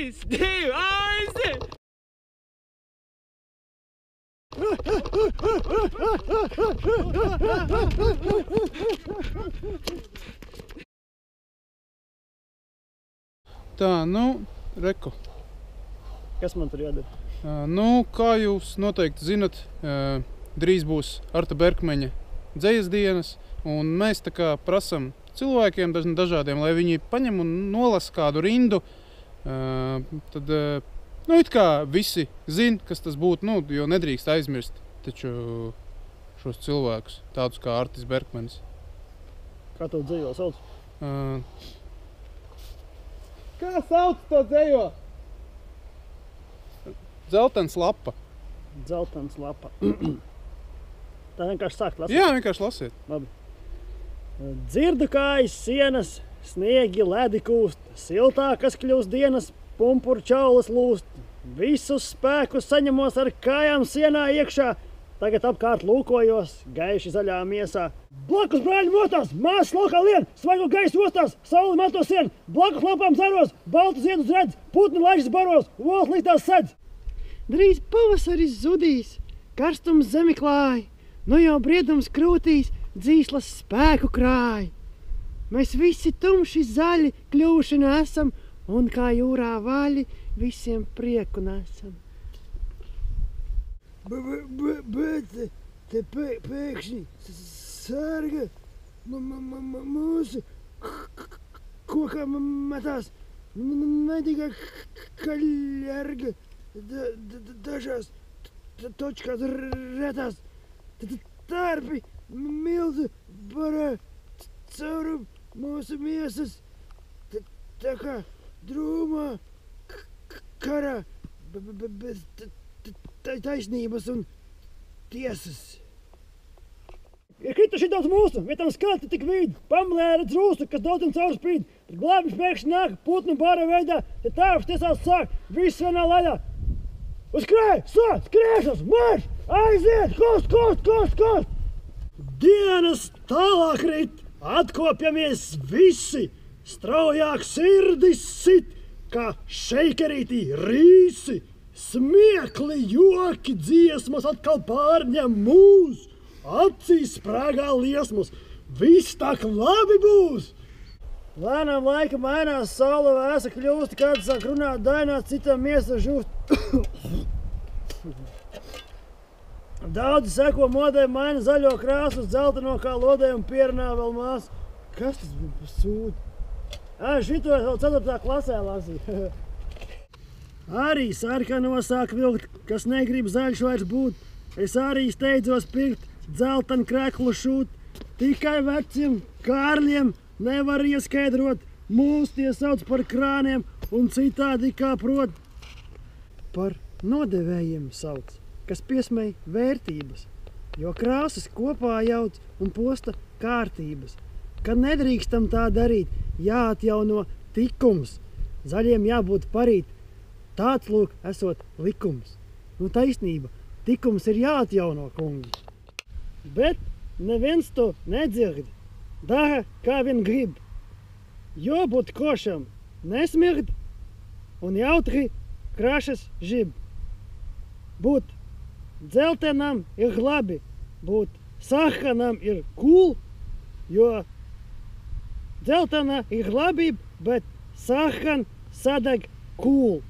3, 2, aiziet! Tā, nu, reku. Kas man tur jādara? Nu, kā jūs noteikti zinat, drīz būs Arta Berkmeņa dzejas dienas, un mēs tā kā prasam cilvēkiem dažādiem, lai viņi paņem un nolasa kādu rindu. Tad, nu, it kā visi zin, kas tas būtu, nu, jo nedrīkst aizmirst taču šos cilvēkus, tādus kā Artis Berkmenis. Kā to dzejo sauc? Kā sauc to dzejo? Dzeltens lapa. Dzeltens lapa. Tā vienkārši sākt lasīt? Jā, vienkārši lasiet. Labi. Dzirdu kājas sienas, sniegi ledi kūst, siltākas kļūst dienas, pumpuru čaulas lūst. Visus spēkus saņemos ar kājām sienā iekšā, tagad apkārt lūkojos, gaiši zaļā miesā. Blakus brāļi motās, māsas laukā lien, svaigo gaisu ostās, sauli mato sien, blakus lapām zaros, baltu ziedus redz, putni laišas baros, olas liktās sedz. Drīz pavasaris zudīs, karstums zemi klāj, nu jau briedums krūtīs, dzīslas spēku krāj. Mēs visi tumši zaļi kļuvuši nesam, un kā jūrā vaļi visiem prieku nesam. Bet te pēkšņi sārga mūsu kokā matās naidīgā kaļerga dažās točkās retās tarpi milzu barā caurum mūsu miesas tā kā drūmā karā bez taisnības un tiesas. Ir krituši daudz mūsu, vietam skati tik vīd, pamalē redz rūsu, kas daudzam caur spīd. Tad glābis pēkšņi nāk, putnu bāra veidā, te tārps tiesās sāk, viss vienā laidā. Uzkrāj, sāc, skriešas, marš, aiziet, kost! Dienas tālāk rit, atkopjamies visi, straujāk sirdis sit, kā šeikerītī rīsi. Smiekli, joki, dziesmas atkal pārņem mūs, acīs sprāgā liesmas, viss tak labi būs. Lēnām laika mainās, saule vēsa kļūst, kāds sāk runāt daināt, citam miesa žūst. Daudzi seko modē, maina zaļo krāsu, dzelteno kā lodē un pierunā vēl mās. Kas tas bija pa sūdi? Šito es vēl 4. klasē lasīju. Arī sarkano sāk vilkt, kas negrib zaļš vairs būt. Es arī steidzos pirkt, dzeltenu kreklu šūt. Tikai veciem kārļiem nevar ieskaidrot, mūs tie sauc par krāniem un citādi kā prot. Par nodevējiem sauc, kas piesmej vērtības, jo krāsas kopā jauc un posta kārtības. Kad nedrīkstam tā darīt, jāatjauno tikums, zaļiem jābūt parīt. Tāds lūk esot likums. Nu taisnība, tikums ir jāatjauno, kungi. Bet neviens to nedzird, dara kā vien grib. Jo būt košam nesmird un jautri krašas žib. Būt dzeltenam ir labi, būt sarkanam ir cool, jo dzeltena ir labība, bet sarkan sadeg cool.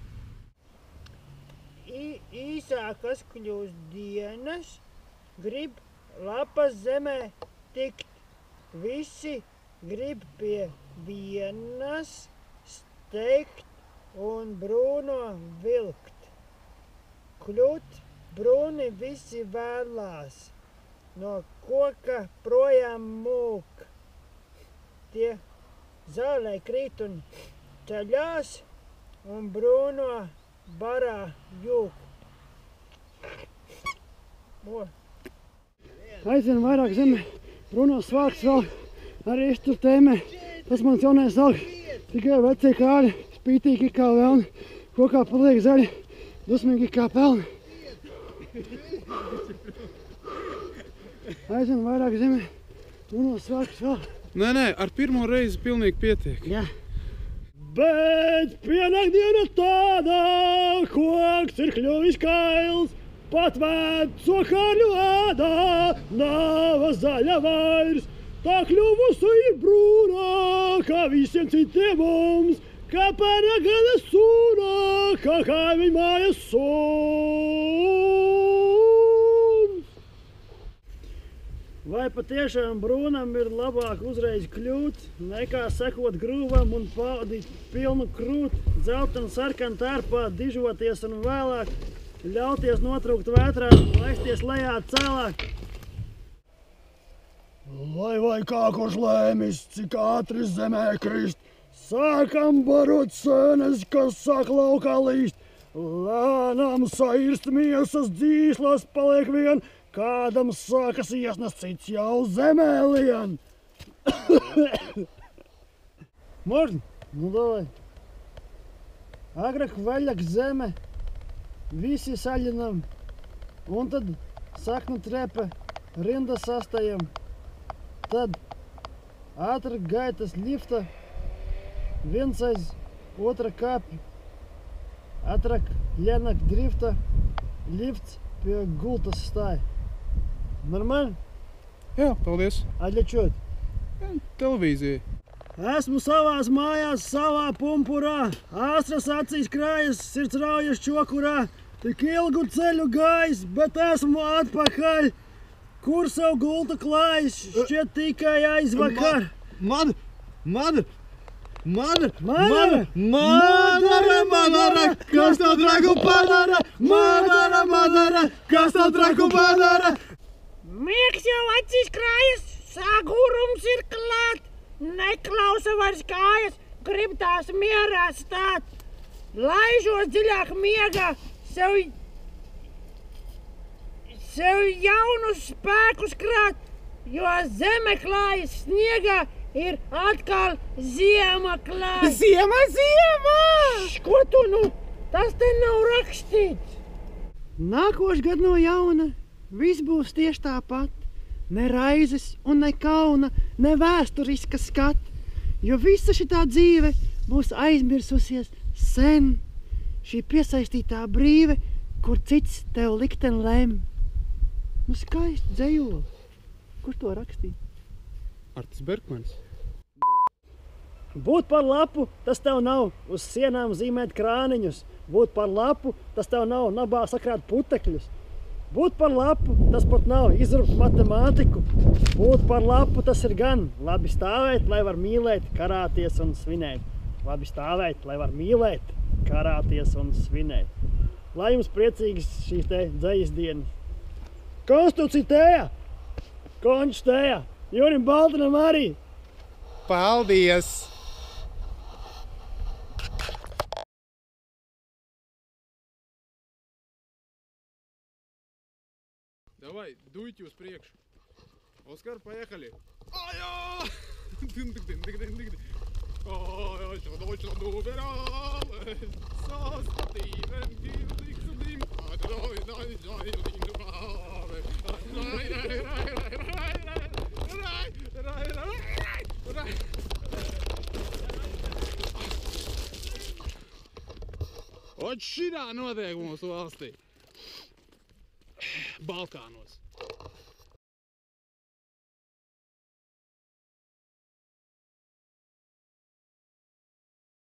Īsākas kļūst dienas, grib lapas zemē tikt. Visi grib pie vienas steigt un brūno vilkt. Kļūt brūni visi vēlās, no koka projām mūk. Tie zālē krīt un ceļās un brūno barā jūk. Aizvien vairāk zeme, brūnos svārks vēl, arī es tur tēmē. Tas mans jaunais augs, tikai vecie kāļi, spītīgi kā velni, kokā paliek zaļi, dusmīgi kā pelni. Aizvien vairāk zeme, brūnos svārks vēl. Nē, ar pirmo reizi pilnīgi pietiek. Jā. Bet pienāk diena tāda, koks ir kļuvis kails, pat veco karļu ādā nav zaļa vairs. Tā kļuvusi ir brūnā, kā visiem citiem mums, kā pērnā gada sūnā, kā kaimiņu mājas suns. Vai patiešām brūnam ir labāk uzreiz kļūt, nekā sekot grūvam un paudīt pilnu krūti, dzeltenu sarkanu tērpā, dižoties un vēlāk ļauties notrūkt vētrā, laisties lejā cēlāk? Lai kā kurš lēmis, cik ātri zemē krist, sākam barot sēnes, kas sāk laukā līst. Lēnām sairst miesas dzīslas paliek vien, kādam sākas iesnas, cits jau zemē lien. Можно? Nu davai. Agrāk vaļāk zeme, visi saļinam, un tad saknu trepe, rinda sastajam. Tad ātri gaitas lifta, viens aiz otra kāpja. Ātrāk ļenāk drifta, lifts pie gultas stāja. Normāli? Jā, paldies. A для чего? Televīzija. Esmu savās mājās, savā pumpurā, āstras acīs krājas, sirds raujas čokurā. Tik ilgu ceļu gājis, bet esmu atpakaļ. Kur savu gultu klājas, šķiet tikai aizvakar. Madara, Kas tev dragu padara? Madara, kas tev dragu padara? Miegs jau acīs krājas, sagurums ir klāt, neklausa vairs kājas, grib tās mierā stāt. Laižos dziļāk miegā, sev jaunus spēkus krāt, jo zeme klājas sniegā ir atkal ziema klāt. Ziema! Ko tu nu? Tas te nav rakstīts. Nākošais gads no jauna, viss būs tieši tāpat. Ne raizes un ne kauna, ne vēsturiska skata, jo visa šitā dzīve būs aizmirsusies sen. Šī piesaistītā brīve, kur cits tev likten lem. Nu skaisti dzejoli. Kurš to rakstīja? Artis Berkmanis. Būt par lapu, tas tev nav uz sienām zīmēt krāniņus. Būt par lapu, tas tev nav nabā sakrāt putekļus. Būt par lapu, tas pat nav izrupt matemātiku. Būt par lapu, tas ir gan labi stāvēt, lai var mīlēt, karāties un svinēt. Labi stāvēt, lai var mīlēt, karāties un svinēt. Lai jums priecīgas šīs te dzejas dienas. Konstitūcija tējā, končs tējā, Jurim Baltinam arī. Paldies! Давай, дуйте uz priekšu. Oskar, поехали. Ай-я! Дын-дын-дын-дын-дын-дын. Ай-я, что точно убирал. Составим дик судим. Ot šitā notiek mūsu valstī. Balkānos.